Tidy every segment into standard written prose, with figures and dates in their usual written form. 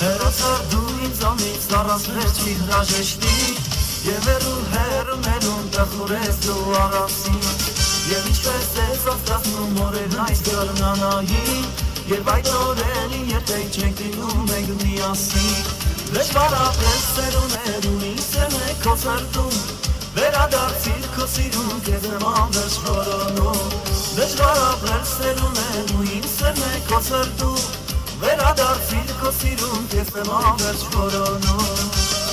Հերոսար դու ինձանից առանց վերջի հրաժեշտի Եվ հերում տխուրես դու առասին Եվ ինչպես ես ովկասնում օրերն այս գարնանային Եվ այդ օրերին երբեք չենք լինում ենք միասին Դժվար ապրել սերուներ ու ինձ է քո սրտում Վերադարձիր քո սիրուն քեզ նման վերջ որոնում Դժվար ապրել սերուներ ու ինձ է քո սրտում Վերադարձիր քո սիրուն քեզ նման վերջ որոնում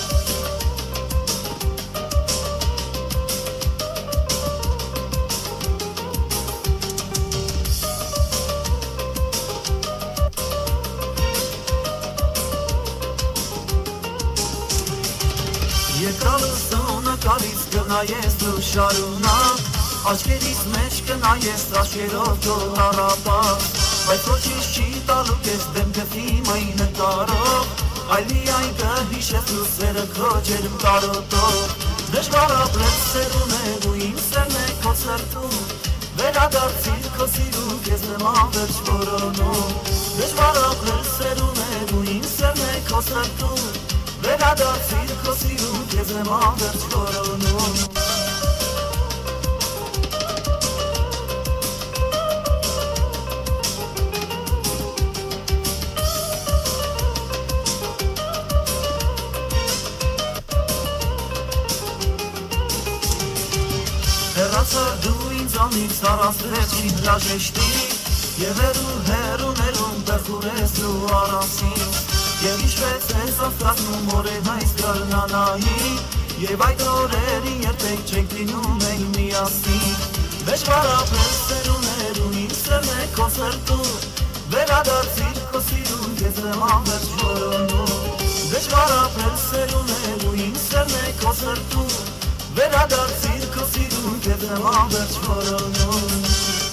Եկալս տոնը կարից կնայես դու շարունակ Աչկերիս մեջ կնայես աշկերով դու հարապար Բայց ոչինչ չի տալու կեզ դեմ կթիմայի նկարով Այլ միայն կհիշես դու սերը քո ջերմ կարոտով Դժվար ապրել սերուներ ու իմ սերն է քո սրտում Վերադարձիր քո սիրուն քեզ նման վերջ որոնում Դժվար ապրել սերուներ ու իմ սերն է քո սրտում Վերադարձիր քո սիրուն քեզ նման վերջ որոնում Հեռացար դու ինձանից առանց վերջի հրաժեշտի Եվ հերում տխուրես դու առասին Եվ ինչպես ես ովկասնում օրերն այս գարնանային Եվ այդ օրերին երբեք չենք լինում ենք միասին Դժվար ապրել սերուներ ու ինձ է քո սրտում Վերադարձիր քո սիրուն քեզ նման վերջ որոնում Դժվար ապրել սերուներ ու ինձ է քո սրտում Վերադարձիր քո սիրուն քեզ նման վերջ որոնում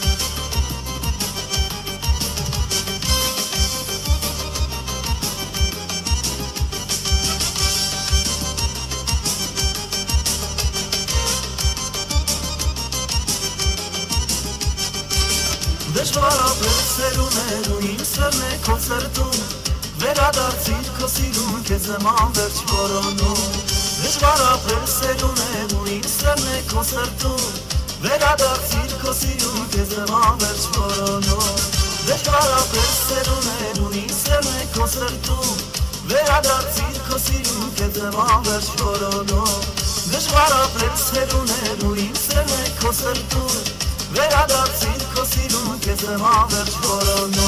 Դժվար ապրել սերուներ ու իմ սերն է քո սրտում Վերադարձիր քո սիրուն քեզ նման վերջ որոնում Դժվար ապրել սերուներ ու իմ սերն է քո սրտում Վերադարձիր քո սիրուն քեզ նման վերջ որոնում Դժվար ապրել սերուներ ու իմ սերն է քո սրտում Վերադարձիր քո սիրուն քեզ նման վերջ որոնում Դժվար ապրել սերուներ ու իմ սերն է քո սրտում Վերադարձիր քո սիրուն քեզ նման վերջ որոնում